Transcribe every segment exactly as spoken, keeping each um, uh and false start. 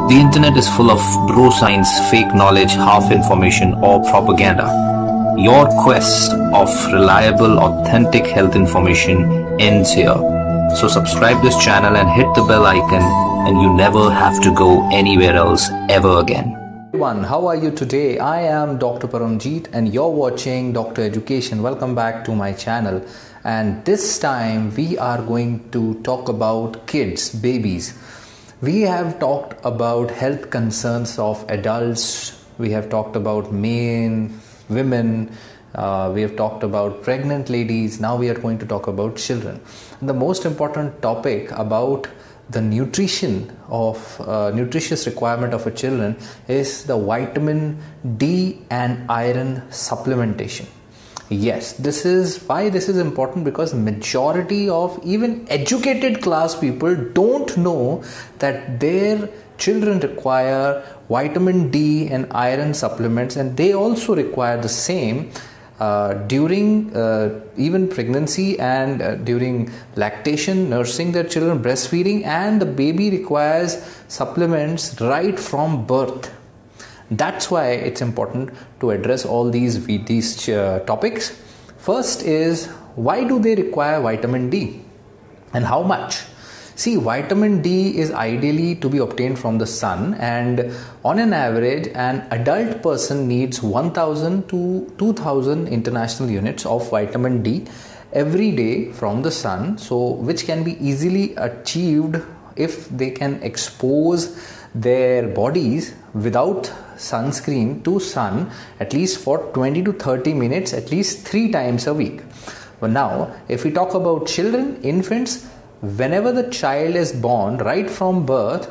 The internet is full of bro science, fake knowledge, half information, or propaganda. Your quest of reliable, authentic health information ends here. So subscribe this channel and hit the bell icon, and you never have to go anywhere else ever again. Everyone, how are you today? I am Doctor Paramjeet and you're watching Doctor Education. Welcome back to my channel. And this time we are going to talk about kids, babies. We have talked about health concerns of adults. We have talked about men, women. Uh, we have talked about pregnant ladies. Now we are going to talk about children. And the most important topic about the nutrition of uh, nutritious requirement of a children is the vitamin D and iron supplementation. Yes, this is why this is important, because majority of even educated class people don't know that their children require vitamin D and iron supplements, and they also require the same uh, during uh, even pregnancy and uh, during lactation, nursing their children, breastfeeding, and the baby requires supplements right from birth. That's why it's important to address all these these uh, topics. First is, why do they require vitamin D and how much? See, vitamin D is ideally to be obtained from the sun, and on an average an adult person needs one thousand to two thousand international units of vitamin D every day from the sun, so which can be easily achieved if they can expose their bodies without sunscreen to sun at least for twenty to thirty minutes at least three times a week. But now if we talk about children, infants, whenever the child is born, right from birth,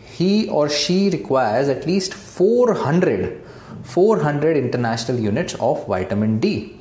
he or she requires at least four hundred international units of vitamin D,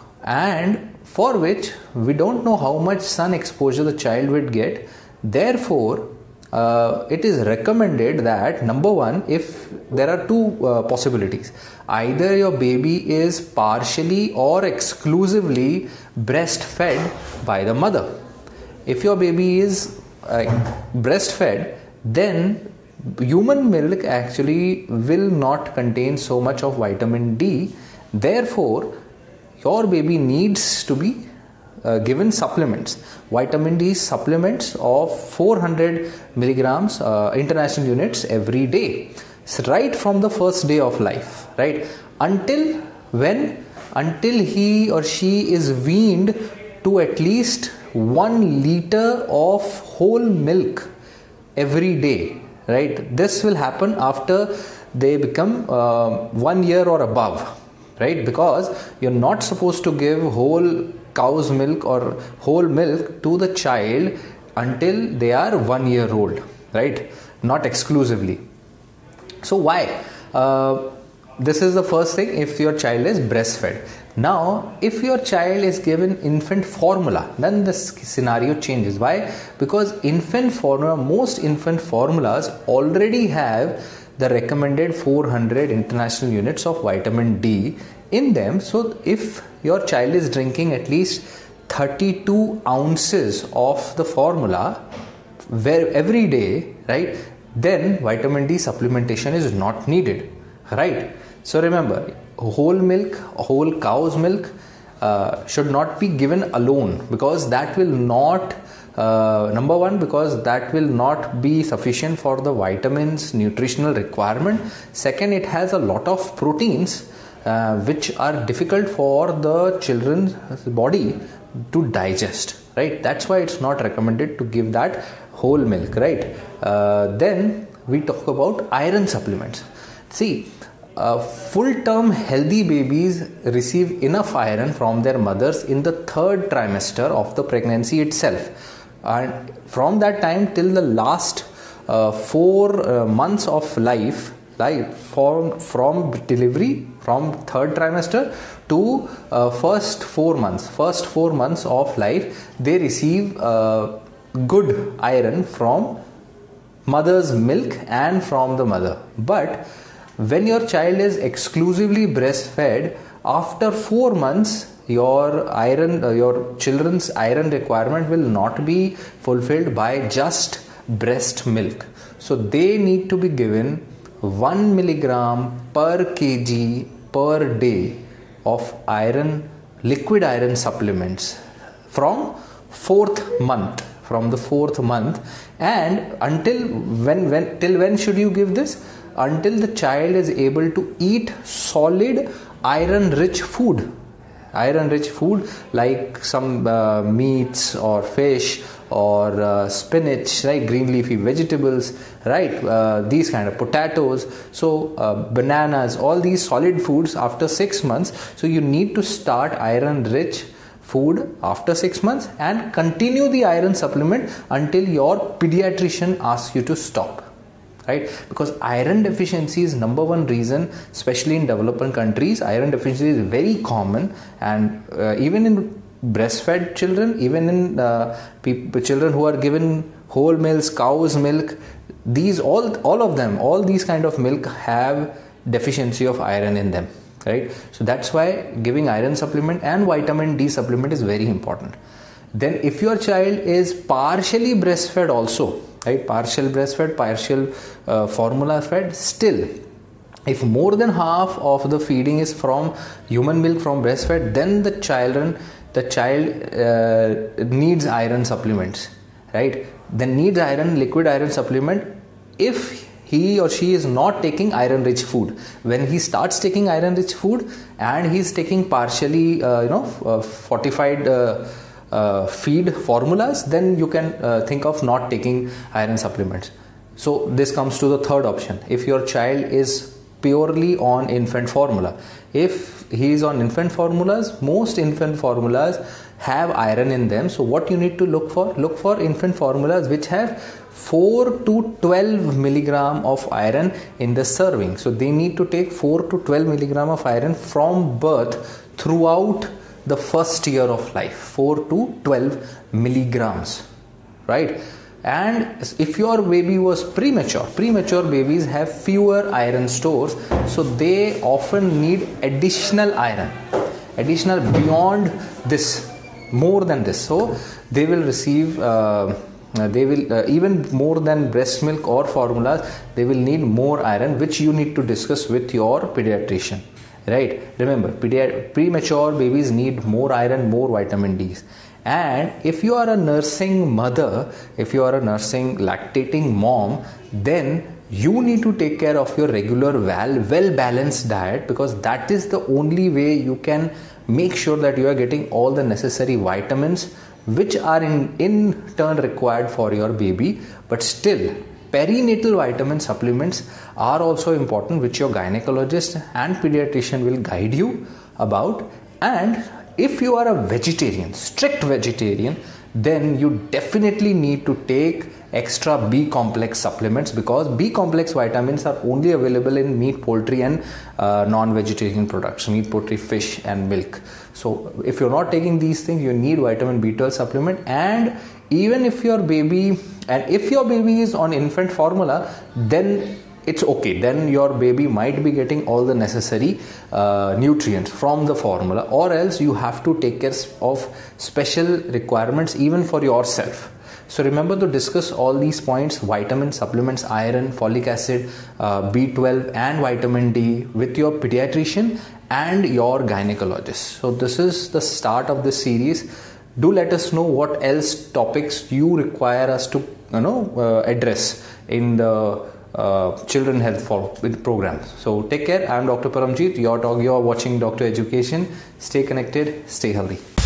and for which we don't know how much sun exposure the child would get. Therefore Uh, it is recommended that, number one, if there are two uh, possibilities, either your baby is partially or exclusively breastfed by the mother. If your baby is uh, breastfed, then human milk actually will not contain so much of vitamin D. Therefore, your baby needs to be Uh, given supplements, vitamin D supplements of four hundred milligrams uh, international units every day, so right from the first day of life, right until when until he or she is weaned to at least one liter of whole milk every day, right? This will happen after they become uh, one year or above, right? Because you're not supposed to give whole cow's milk or whole milk to the child until they are one year old, right? Not exclusively. So why? Uh, this is the first thing, if your child is breastfed. Now, if your child is given infant formula, then this scenario changes. Why? Because infant formula, most infant formulas already have the recommended four hundred international units of vitamin D in them. So if your child is drinking at least thirty-two ounces of the formula every day, right, then vitamin D supplementation is not needed, right? So remember, whole milk, whole cow's milk uh, should not be given alone, because that will not Uh, number one, because that will not be sufficient for the vitamins nutritional requirement. Second, it has a lot of proteins uh, which are difficult for the children's body to digest, right? That's why it's not recommended to give that whole milk, right? Uh, then we talk about iron supplements. See, uh, full-term healthy babies receive enough iron from their mothers in the third trimester of the pregnancy itself. And from that time till the last uh, four uh, months of life, like from from delivery, from third trimester to uh, first four months, first four months of life, they receive uh, good iron from mother's milk and from the mother. But when your child is exclusively breastfed, after four months, your iron uh, your children's iron requirement will not be fulfilled by just breast milk. So they need to be given one milligram per kg per day of iron, liquid iron supplements from fourth month, from the fourth month, and until when, when till when should you give this? Until the child is able to eat solid iron rich food. Iron rich food like some uh, meats or fish or uh, spinach, right, green leafy vegetables, right, uh, these kind of potatoes, so uh, bananas, all these solid foods after six months. So you need to start iron rich food after six months and continue the iron supplement until your pediatrician asks you to stop. Right, because iron deficiency is number one reason, especially in developing countries. Iron deficiency is very common, and uh, even in breastfed children, even in uh, people, children who are given whole milks, cow's milk, these all all of them, all these kind of milk have deficiency of iron in them. Right, so that's why giving iron supplement and vitamin D supplement is very important. Then if your child is partially breastfed also, right, partial breastfed, partial uh, formula fed, still if more than half of the feeding is from human milk, from breastfed, then the children the child uh, needs iron supplements, right, then needs iron, liquid iron supplement if he or she is not taking iron rich food. When he starts taking iron rich food and he is taking partially uh, you know uh, fortified uh, Uh, feed formulas, then you can uh, think of not taking iron supplements. So this comes to the third option. If your child is purely on infant formula, if he is on infant formulas, most infant formulas have iron in them. So what you need to look for? Look for infant formulas which have four to twelve milligram of iron in the serving. So they need to take four to twelve milligram of iron from birth throughout the first year of life, four to twelve milligrams, right? And if your baby was premature, premature babies have fewer iron stores, so they often need additional iron, additional beyond this, more than this. So they will receive uh, they will uh, even more than breast milk or formulas, they will need more iron, which you need to discuss with your pediatrician. Right, remember, premature babies need more iron, more vitamin D's. And if you are a nursing mother, if you are a nursing lactating mom, then you need to take care of your regular well well balanced diet, because that is the only way you can make sure that you are getting all the necessary vitamins which are in in turn required for your baby. But still, perinatal vitamin supplements are also important, which your gynecologist and pediatrician will guide you about. And if you are a vegetarian, strict vegetarian, then you definitely need to take extra B complex supplements, because B complex vitamins are only available in meat, poultry and uh, non-vegetarian products, meat, poultry, fish and milk. So if you're not taking these things, you need vitamin B twelve supplement. And even if your baby and if your baby is on infant formula, then it's okay, then your baby might be getting all the necessary uh, nutrients from the formula, or else you have to take care of special requirements even for yourself. So remember to discuss all these points: vitamin supplements, iron, folic acid, uh, B twelve and vitamin D with your pediatrician and your gynecologist. So this is the start of this series. Do let us know what else topics you require us to you know uh, address in the uh, children health for program. So take care. I am Doctor Paramjeet. You're, you're watching Doctor Education. Stay connected. Stay healthy.